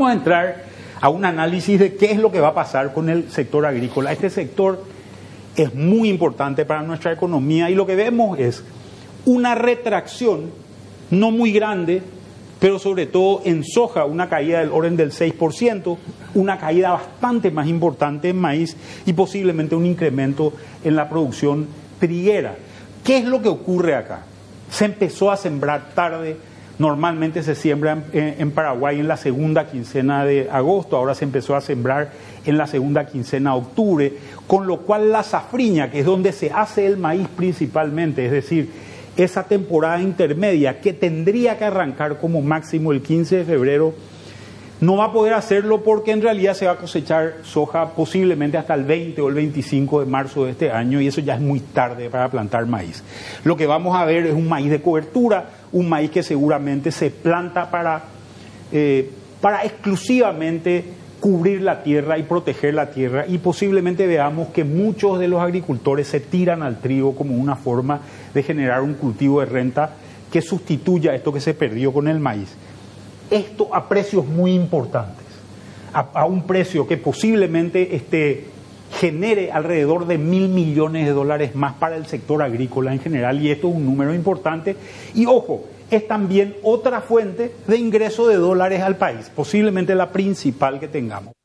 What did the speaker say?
vamos a entrar a un análisis de qué es lo que va a pasar con el sector agrícola. Este sector es muy importante para nuestra economía y lo que vemos es una retracción no muy grande, pero sobre todo en soja, una caída del orden del 6%, una caída bastante más importante en maíz y posiblemente un incremento en la producción triguera. ¿Qué es lo que ocurre acá? Se empezó a sembrar tarde. Normalmente se siembra en Paraguay en la segunda quincena de agosto, ahora se empezó a sembrar en la segunda quincena de octubre, con lo cual la safriña, que es donde se hace el maíz principalmente, es decir, esa temporada intermedia que tendría que arrancar como máximo el 15 de febrero, no va a poder hacerlo porque en realidad se va a cosechar soja posiblemente hasta el 20 o el 25 de marzo de este año y eso ya es muy tarde para plantar maíz. Lo que vamos a ver es un maíz de cobertura, un maíz que seguramente se planta para exclusivamente cubrir la tierra y proteger la tierra y posiblemente veamos que muchos de los agricultores se tiran al trigo como una forma de generar un cultivo de renta que sustituya esto que se perdió con el maíz. Esto a precios muy importantes, a un precio que posiblemente genere alrededor de $1.000 millones más para el sector agrícola en general, y esto es un número importante. Y ojo, es también otra fuente de ingreso de dólares al país, posiblemente la principal que tengamos.